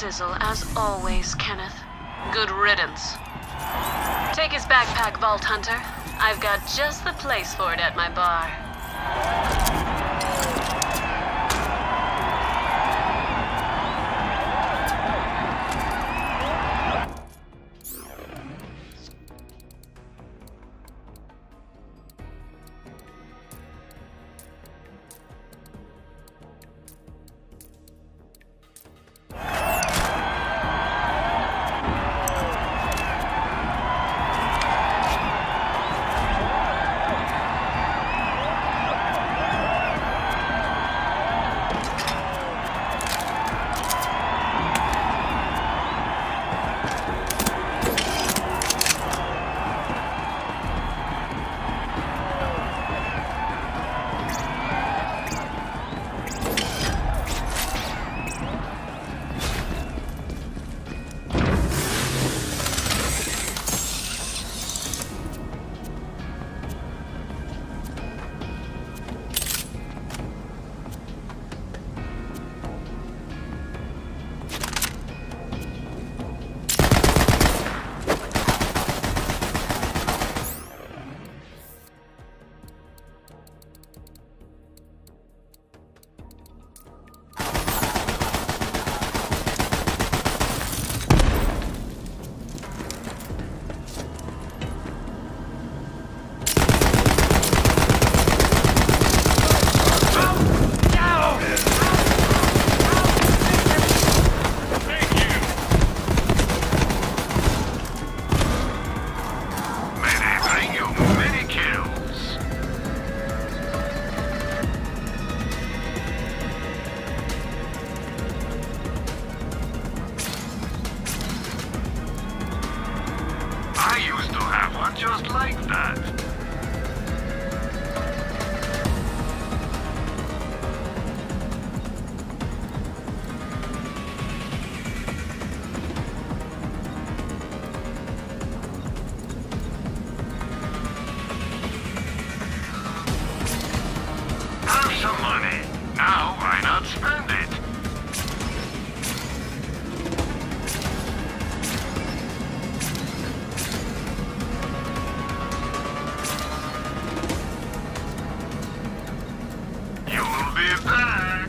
sizzle as always, Kenneth. Good riddance. Take his backpack, Vault Hunter. I've got just the place for it at my bar. Just like that. Have some money. Now, why not spend it? You'll be back.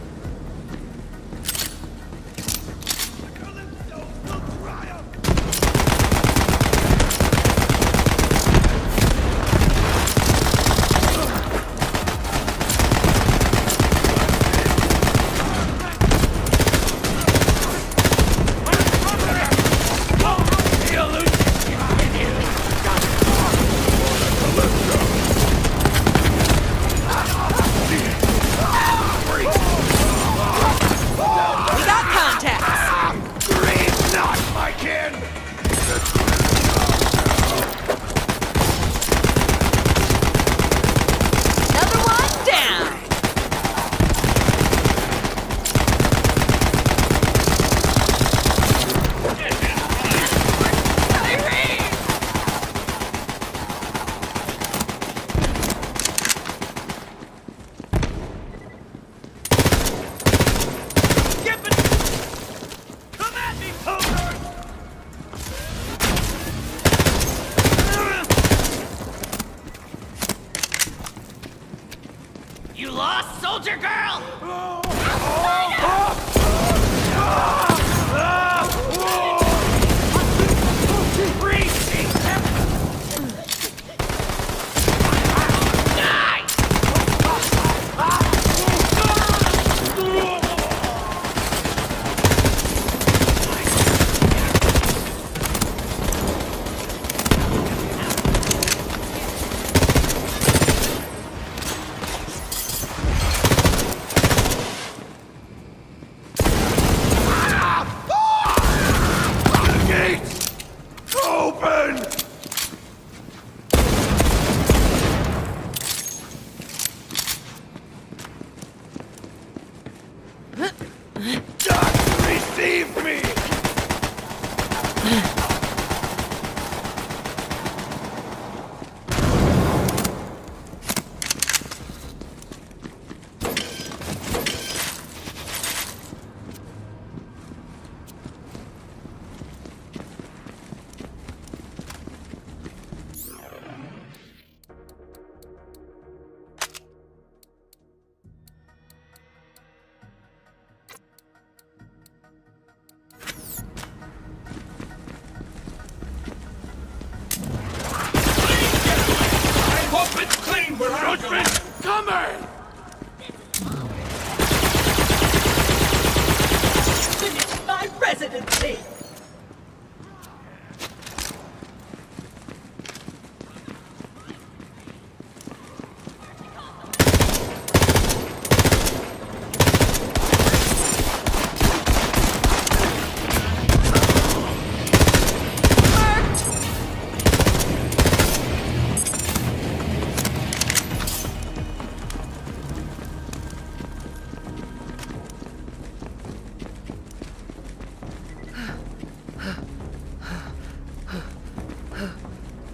You lost, soldier girl! Receive me!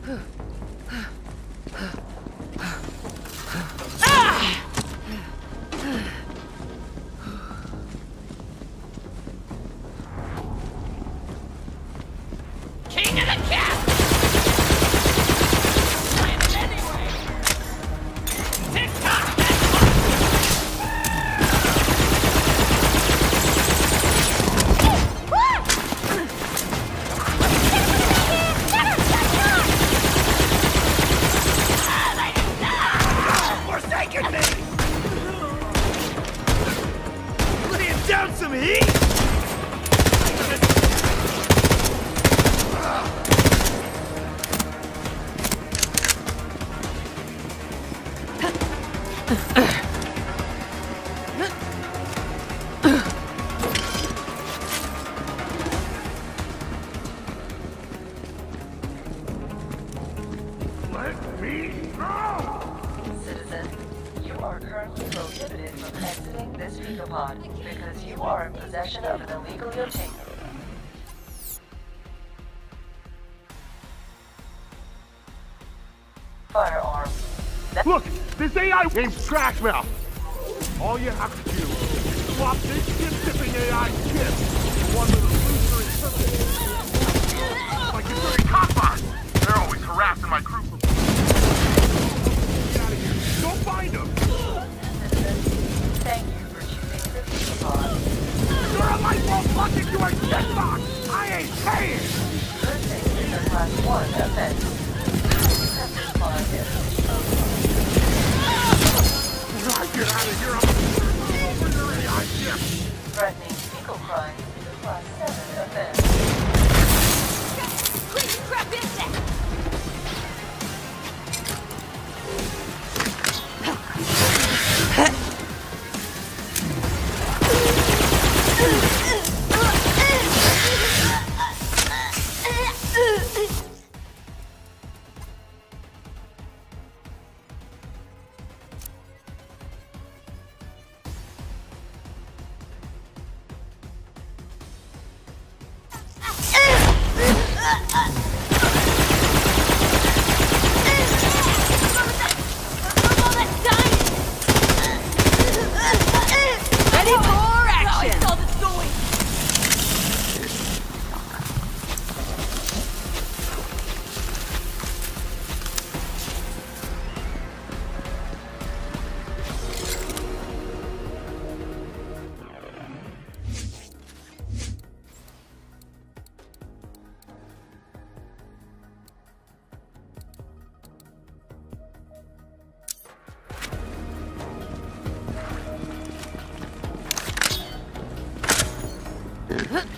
King of the cat! Win anyway! Tick-tock, Forsaken me! Laying down some heat! Let me go! Citizen, you are currently prohibited from exiting this Picopod because you are in possession of an illegally obtained. Firearm. Look, this AI named Trashmouth. All you have to do is swap this ship-tipping AI chip for one with a looser interface. Like it's very cockbox. They're always harassing my crew for... Get out of here. Go find them. Citizen, thank you for choosing this Picopod. You're a light bulb plugged into a shit box. I ain't paying. Listening is a Class 1 offense. Accepted by this. Get out of here. I'm over your AI ship. Threatening fecal crime is a Class 7 offense. quick, grab this thing! Ready for action! I saw this going! Huh?